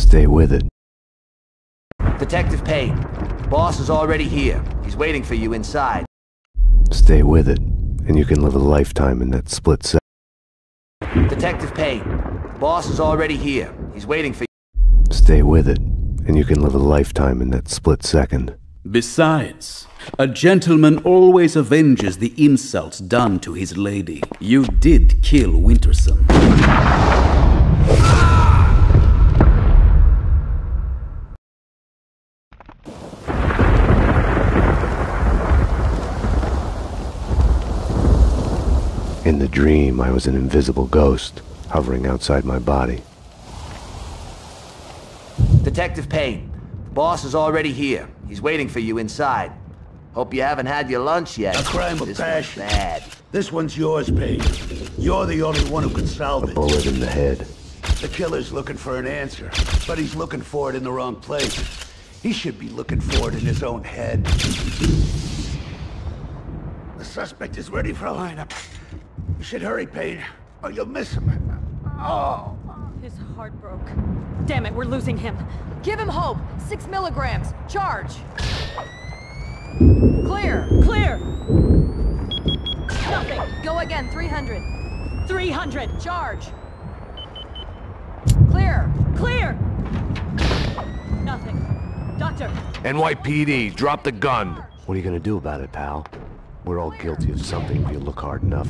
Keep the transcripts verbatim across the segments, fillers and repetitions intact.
Stay with it. Detective Payne, boss is already here. He's waiting for you inside. Stay with it, and you can live a lifetime in that split second. Detective Payne, boss is already here. He's waiting for you. Stay with it, and you can live a lifetime in that split second. Besides, a gentleman always avenges the insults done to his lady. You did kill Winterson. In the dream, I was an invisible ghost, hovering outside my body. Detective Payne, the boss is already here. He's waiting for you inside. Hope you haven't had your lunch yet. A crime of this passion. one's bad. This one's yours, Payne. You're the only one who can solve it. Bullet in the head. The killer's looking for an answer, but he's looking for it in the wrong place. He should be looking for it in his own head. The suspect is ready for a lineup. You should hurry, Payne, or you'll miss him. Oh. His heart broke. Damn it, we're losing him. Give him hope. Six milligrams. Charge. Clear. Clear. Nothing. Go again. three hundred. three hundred. Charge. Clear. Clear. Nothing. Doctor. N Y P D, drop the gun. What are you gonna do about it, pal? We're all guilty of something if you look hard enough.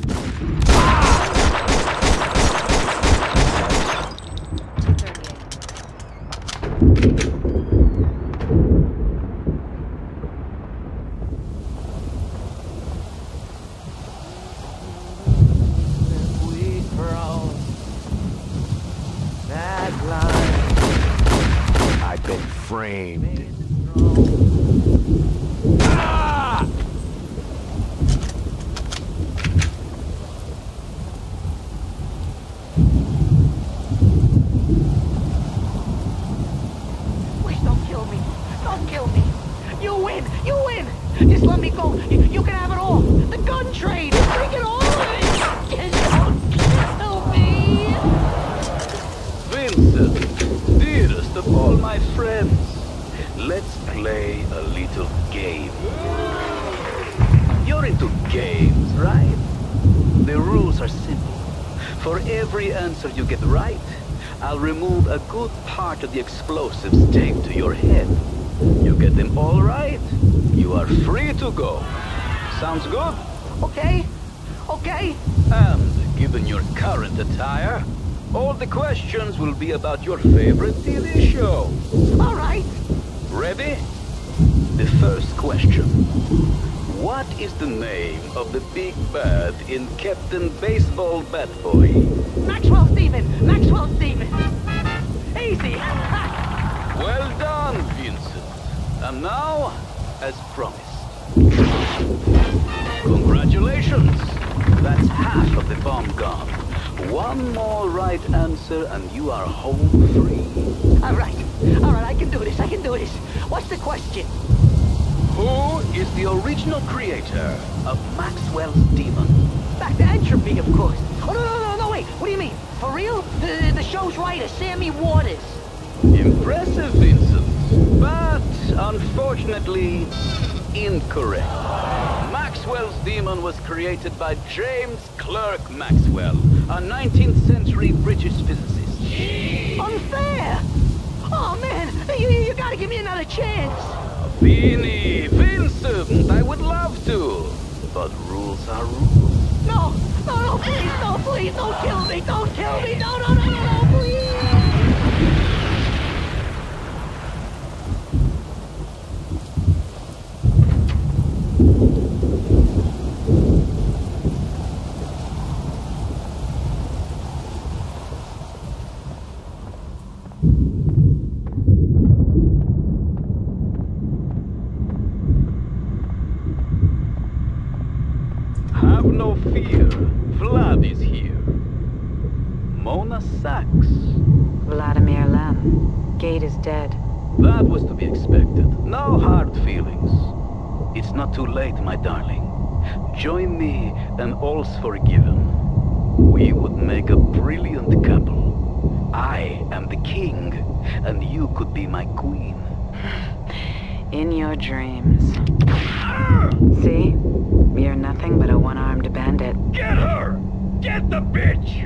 I've been framed. Please don't kill me. Don't kill me. You win. You win. Just let me go. You, you can have it all. The gun trade. Bring it all of it. Just don't kill me. Vincent, dearest of all my friends, let's play a little game. You're into games, right? The rules are simple. For every answer you get right, I'll remove a good part of the explosives taped to your head. You get them all right, you are free to go. Sounds good? Okay. Okay. And given your current attire, all the questions will be about your favorite T V show. All right. Ready? The first question. What is the name of the big bad in Captain Baseball Bat Boy? Maxwell's demon. Maxwell's demon. Easy. Well done, Vincent. And now, as promised. Congratulations. That's half of the bomb gone. One more right answer and you are home free. All right. All right, I can do this. I can do this. What's the question? Who is the original creator of Maxwell's demon? Back to entropy, of course. Oh, no, no, no, no, wait. What do you mean? For real? The, the show's writer, Sammy Waters. Impressive, Vincent. But, unfortunately, incorrect. Maxwell's demon was created by James Clerk Maxwell, a nineteenth century British physicist. Unfair! Oh, man, you, you, you gotta give me another chance. Beanie, Vincent, I would love to. But rules are rules. No, no, no, please, no, please, don't kill me, don't kill me, no, no, no, no, no, please! Have no fear. Vlad is here. Mona Sachs. Vladimir Lem. Gate is dead. That was to be expected. No hard feelings. It's not too late, my darling. Join me and all's forgiven. We would make a brilliant couple. I am the king, and you could be my queen. In your dreams. See? You're nothing but a one-armed bandit. Get her! Get the bitch!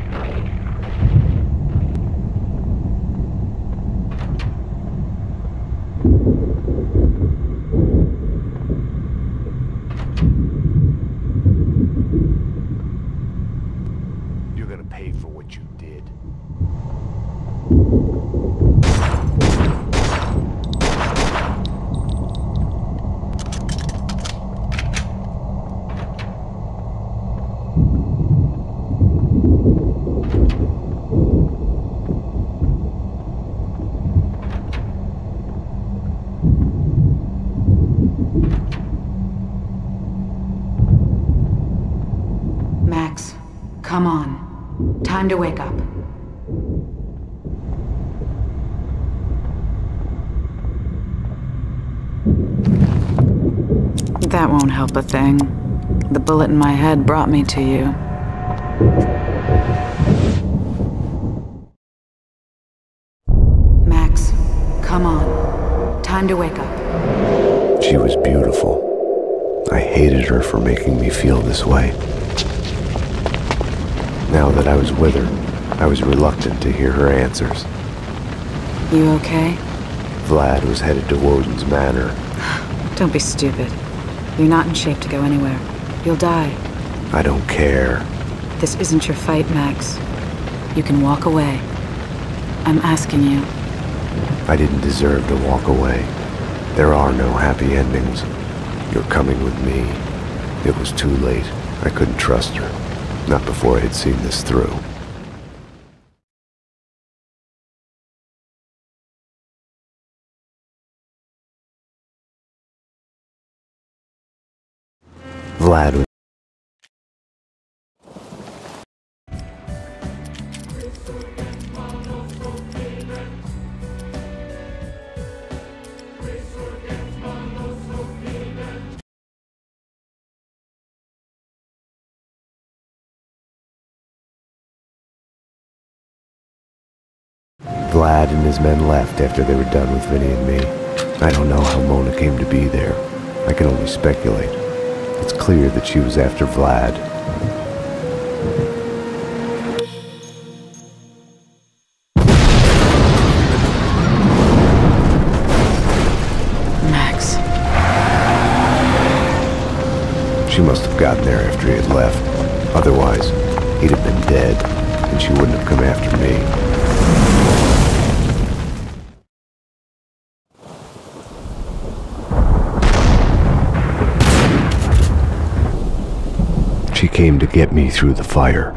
You're gonna pay for what you did. Max, come on. Time to wake up. That won't help a thing. The bullet in my head brought me to you. Max, come on. Time to wake up. She was beautiful. I hated her for making me feel this way. Now that I was with her, I was reluctant to hear her answers. You okay? Vlad was headed to Woden's manor. Don't be stupid. You're not in shape to go anywhere. You'll die. I don't care. This isn't your fight, Max. You can walk away. I'm asking you. I didn't deserve to walk away. There are no happy endings. You're coming with me. It was too late. I couldn't trust her. Not before I had seen this through. Vlad was Vlad and his men left after they were done with Vinny and me. I don't know how Mona came to be there. I can only speculate. It's clear that she was after Vlad. Max. She must have gotten there after he had left. Otherwise, he'd have been dead, and she wouldn't have come after me. She came to get me through the fire.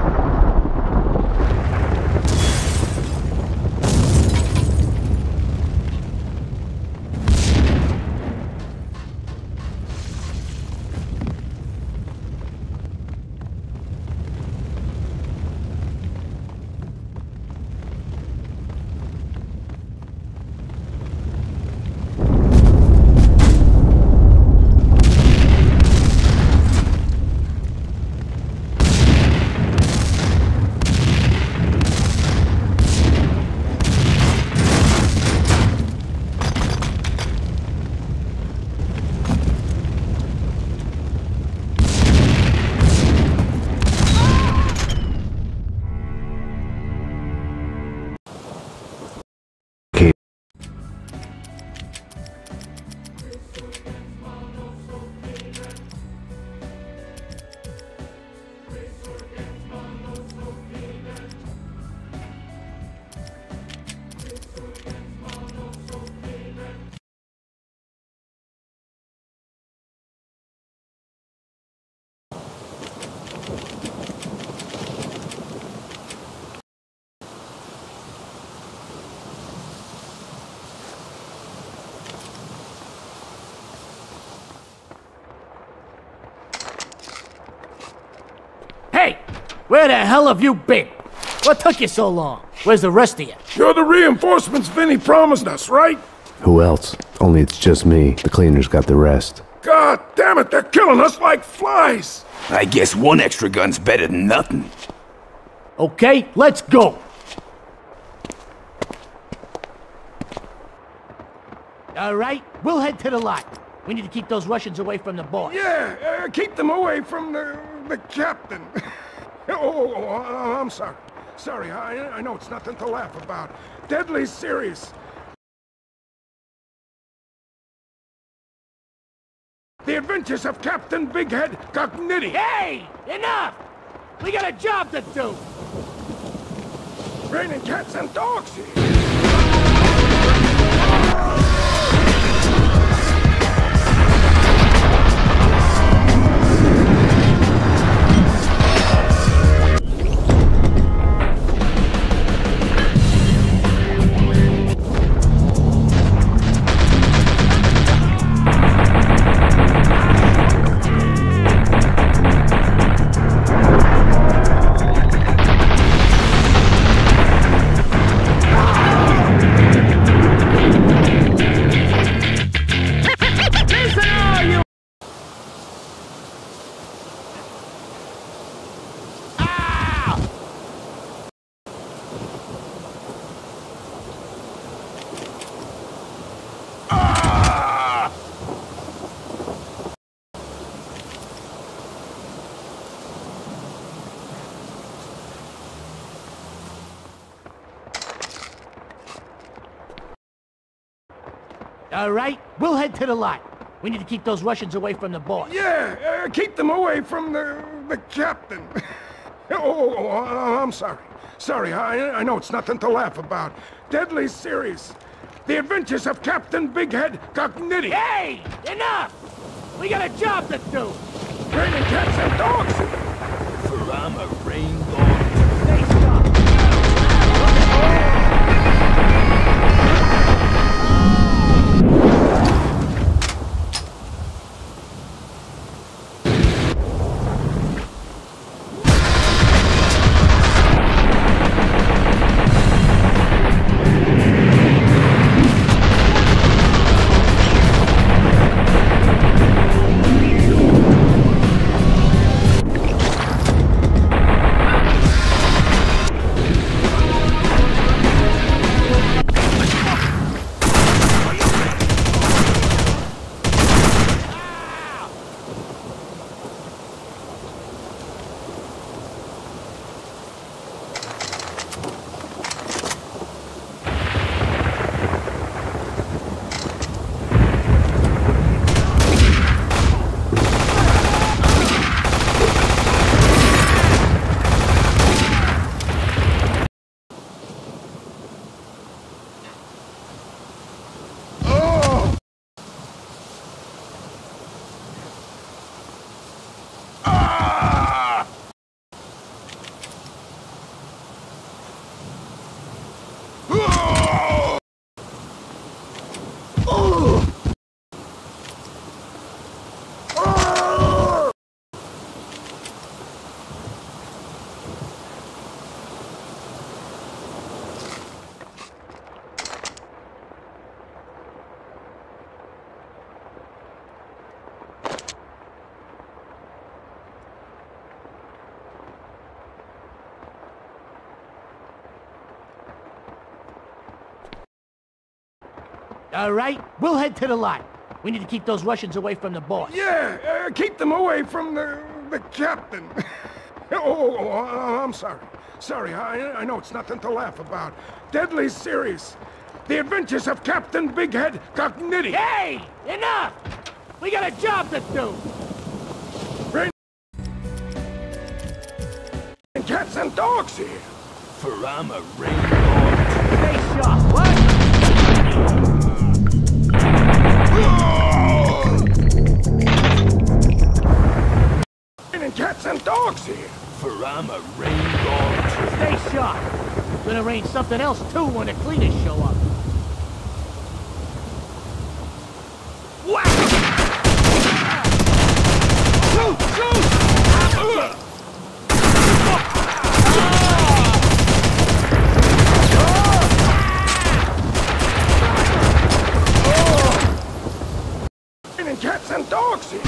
Hey! Where the hell have you been? What took you so long? Where's the rest of you? You're the reinforcements Vinny promised us, right? Who else? Only it's just me. The cleaners got the rest. God damn it, they're killing us like flies! I guess one extra gun's better than nothing. Okay, let's go! All right, we'll head to the lot. We need to keep those Russians away from the boss. Yeah, uh, keep them away from the, the captain. oh, oh, oh, I'm sorry. Sorry, I, I know it's nothing to laugh about. Deadly serious. The Adventures of Captain Bighead Cognitti. Hey! Enough! We got a job to do! Raining cats and dogs here. All right, we'll head to the lot. We need to keep those Russians away from the boss. Yeah, uh, keep them away from the, the captain. oh, oh, oh, I'm sorry. Sorry, I, I know it's nothing to laugh about. Deadly serious. The Adventures of Captain Bighead Cognitti. Hey! Enough! We got a job to do! Raining cats and dogs. For I'm a rain dog. Stay stop! All right, we'll head to the lot. We need to keep those Russians away from the boss. Yeah, uh, keep them away from the, the captain. oh, oh, oh, I'm sorry. Sorry, I, I know it's nothing to laugh about. Deadly serious. The Adventures of Captain Bighead Cognitti. Hey! Enough! We got a job to do! Rain cats and dogs here. For I'm a rain dog. Stay sharp, what? Raining cats and dogs here. For I'm a rain dog. Stay sharp. Gonna rain something else too when the cleaners show up. Whack! Shoot! Shoot! Raining cats and dogs here.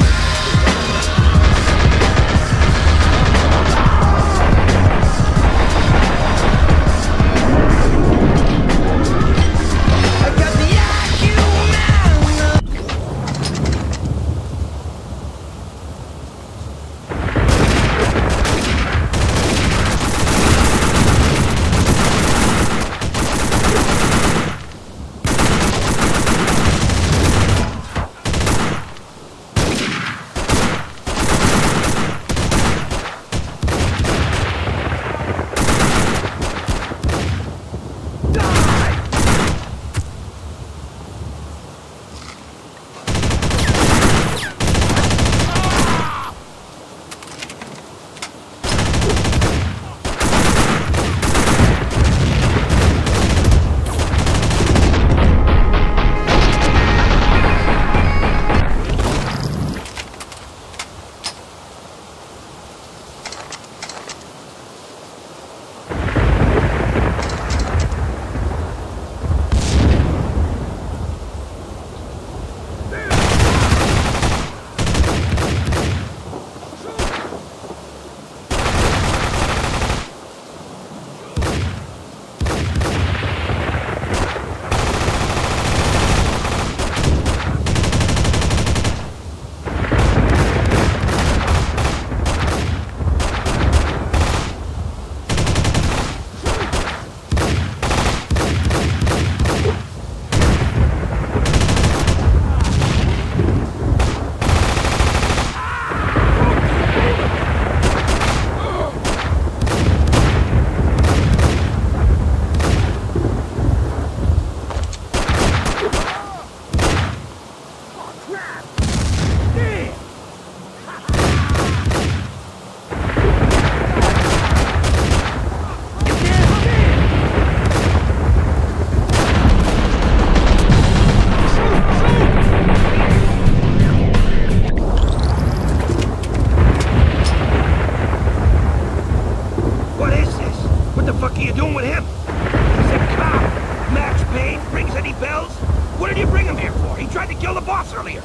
earlier.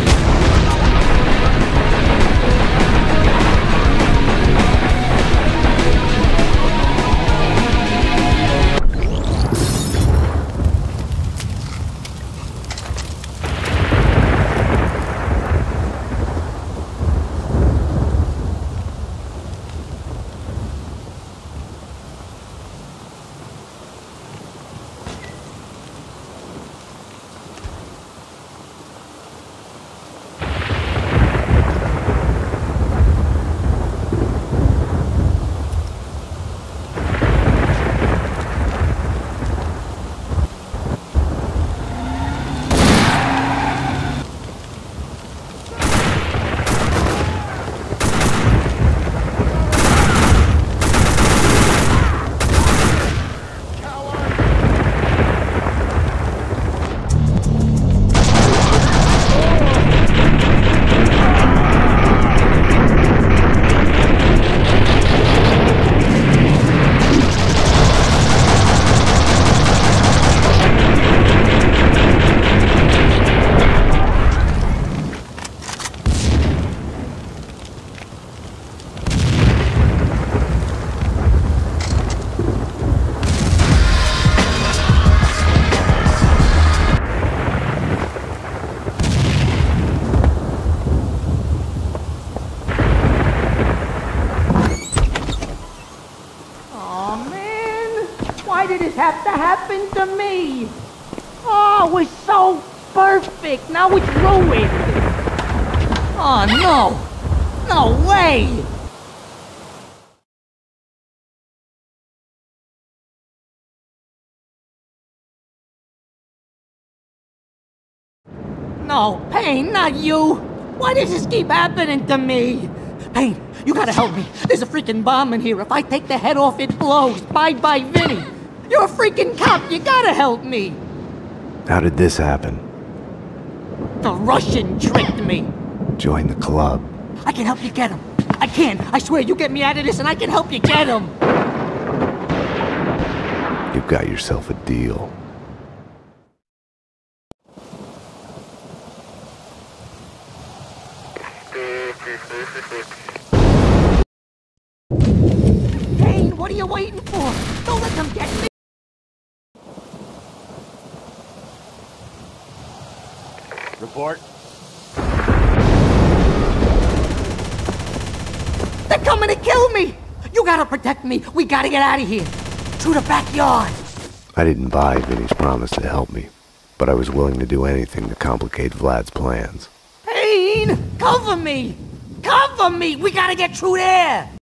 Why did this have to happen to me? Oh, it was so perfect. Now it's ruined. Oh, no. No way. No, Payne, not you. Why does this keep happening to me? Payne, you gotta help me. There's a freaking bomb in here. If I take the head off, it blows. Bye-bye, Vinny. You're a freaking cop. You gotta help me. How did this happen? The Russian tricked me. Join the club. I can help you get him. I can. I swear, you get me out of this and I can help you get him. You've got yourself a deal. Payne, what are you waiting for? Don't let them get me. Report. They're coming to kill me! You gotta protect me. We gotta get out of here. Through the backyard. I didn't buy Vinny's promise to help me, but I was willing to do anything to complicate Vlad's plans. Payne! Cover me! Cover me! We gotta get through there!